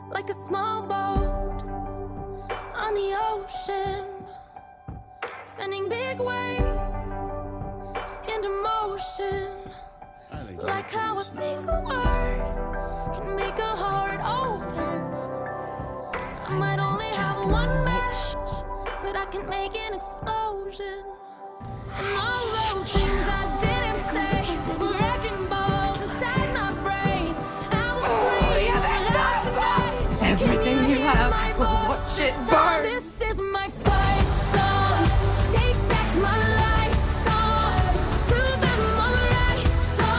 like a small boat on the ocean, sending big waves into motion. Like how a single word can make a heart open. I might only have one match, but I can make an explosion. And all those things I didn't say were wrecking balls inside my brain. I was screaming out tonight. Everything you have, watch it burn. This is my fight song. Take back my life song. Prove I'm alright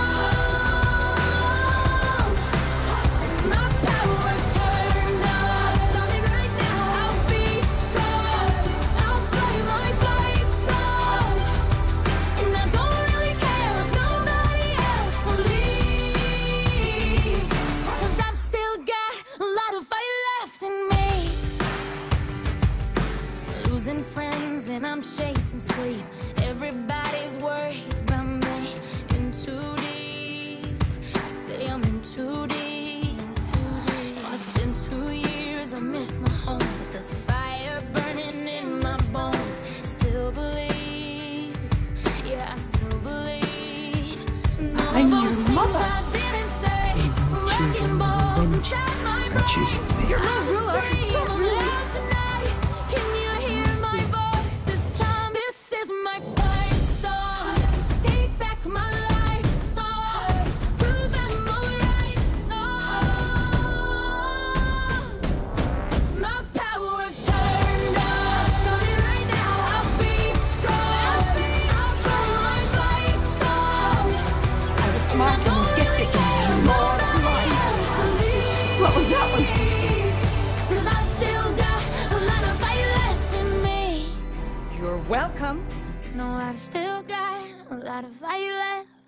song. My power's turned on. Starting right now. I'll be strong. I'll play my fight song. And I don't really care if nobody else believes, 'cause I've still got a lot of fight left in me. Losing friends and I'm chasing sleep. Everybody's worried about me. In too deep. Say I'm in too deep. And it's been 2 years. I miss my home, but there's a fire burning in my bones. Still believe. Yeah, I still believe. I'm your mother. I didn't say. Even choosing the wind, or choosing me. You're not ruler. Tonight, can you hear my voice this time? This is my fight song. Take back my life song. Prove I'm alright song. My power's turned on. Starting right now. I'll be strong. I'll play my fight song. I was smart and gifted and more life. What was that one? 'Cause I've still got a lot of fight left in me. You're welcome. No, I've still got a lot of fight left.